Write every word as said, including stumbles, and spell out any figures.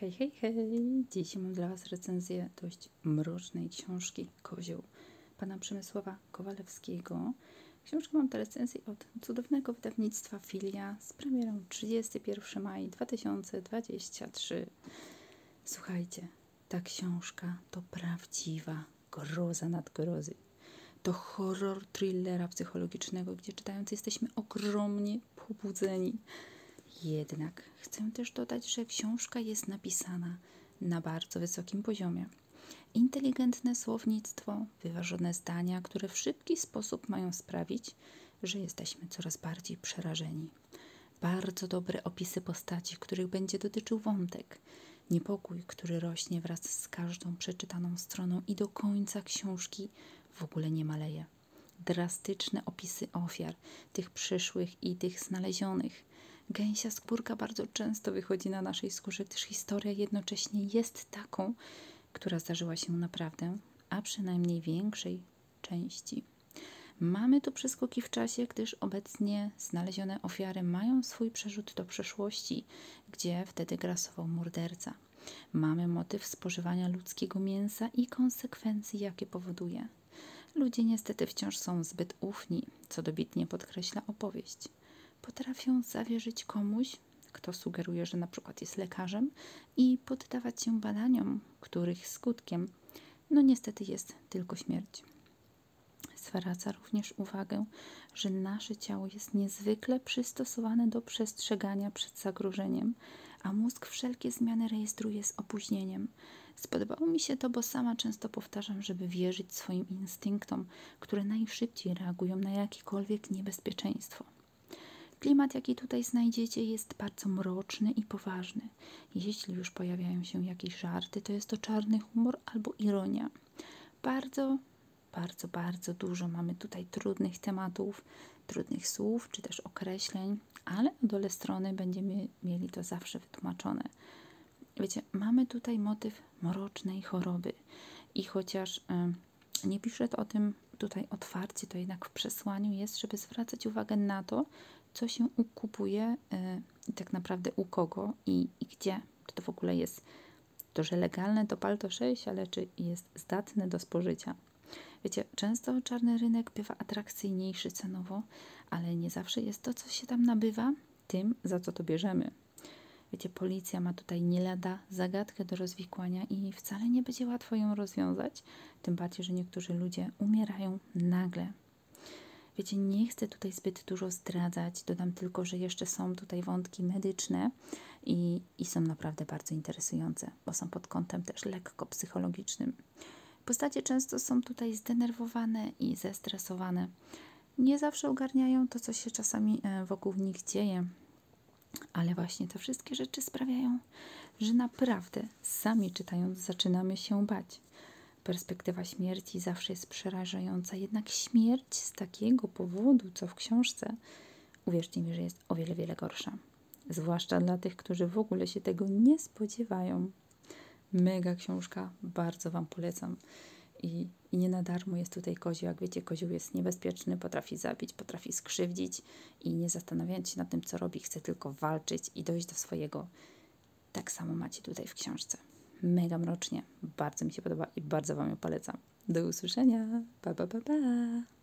Hej, hej, hej! Dziś mam dla Was recenzję dość mrocznej książki Kozioł pana Przemysława Kowalewskiego. Książkę mam tę recenzję od cudownego wydawnictwa Filia z premierą trzydziestego pierwszego maja dwa tysiące dwudziestego trzeciego. Słuchajcie, ta książka to prawdziwa groza nad grozy. To horror thrillera psychologicznego, gdzie czytając jesteśmy ogromnie pobudzeni. Jednak chcę też dodać, że książka jest napisana na bardzo wysokim poziomie. Inteligentne słownictwo, wyważone zdania, które w szybki sposób mają sprawić, że jesteśmy coraz bardziej przerażeni. Bardzo dobre opisy postaci, których będzie dotyczył wątek. Niepokój, który rośnie wraz z każdą przeczytaną stroną i do końca książki w ogóle nie maleje. Drastyczne opisy ofiar, tych przyszłych i tych znalezionych. Gęsia skórka bardzo często wychodzi na naszej skórze, gdyż historia jednocześnie jest taką, która zdarzyła się naprawdę, a przynajmniej większej części. Mamy tu przeskoki w czasie, gdyż obecnie znalezione ofiary mają swój przerzut do przeszłości, gdzie wtedy grasował morderca. Mamy motyw spożywania ludzkiego mięsa i konsekwencji, jakie powoduje. Ludzie niestety wciąż są zbyt ufni, co dobitnie podkreśla opowieść. Potrafią zawierzyć komuś, kto sugeruje, że na przykład jest lekarzem i poddawać się badaniom, których skutkiem no niestety jest tylko śmierć. Zwraca również uwagę, że nasze ciało jest niezwykle przystosowane do przestrzegania przed zagrożeniem, a mózg wszelkie zmiany rejestruje z opóźnieniem. Spodobało mi się to, bo sama często powtarzam, żeby wierzyć swoim instynktom, które najszybciej reagują na jakiekolwiek niebezpieczeństwo. Klimat, jaki tutaj znajdziecie, jest bardzo mroczny i poważny. Jeśli już pojawiają się jakieś żarty, to jest to czarny humor albo ironia. Bardzo, bardzo, bardzo dużo mamy tutaj trudnych tematów, trudnych słów czy też określeń, ale na dole strony będziemy mieli to zawsze wytłumaczone. Wiecie, mamy tutaj motyw mrocznej choroby i chociaż y, nie piszę to o tym tutaj otwarcie, to jednak w przesłaniu jest, żeby zwracać uwagę na to, co się kupuje i tak naprawdę u kogo i, i gdzie. Czy to w ogóle jest to, że legalne to palto sześć, ale czy jest zdatne do spożycia. Wiecie, często czarny rynek bywa atrakcyjniejszy cenowo, ale nie zawsze jest to, co się tam nabywa, tym, za co to bierzemy. Wiecie, policja ma tutaj nie lada zagadkę do rozwikłania i wcale nie będzie łatwo ją rozwiązać, tym bardziej, że niektórzy ludzie umierają nagle. Wiecie, nie chcę tutaj zbyt dużo zdradzać, dodam tylko, że jeszcze są tutaj wątki medyczne i, i są naprawdę bardzo interesujące, bo są pod kątem też lekko psychologicznym. Postacie często są tutaj zdenerwowane i zestresowane. Nie zawsze ogarniają to, co się czasami wokół nich dzieje, ale właśnie te wszystkie rzeczy sprawiają, że naprawdę sami czytając zaczynamy się bać. Perspektywa śmierci zawsze jest przerażająca, jednak śmierć z takiego powodu, co w książce, uwierzcie mi, że jest o wiele, wiele gorsza. Zwłaszcza dla tych, którzy w ogóle się tego nie spodziewają. Mega książka, bardzo Wam polecam. I, I nie na darmo jest tutaj kozioł. Jak wiecie, kozioł jest niebezpieczny, potrafi zabić, potrafi skrzywdzić i nie zastanawiając się nad tym, co robi, chce tylko walczyć i dojść do swojego. Tak samo macie tutaj w książce. Mega mrocznie, bardzo mi się podoba i bardzo Wam ją polecam. Do usłyszenia, pa pa pa pa!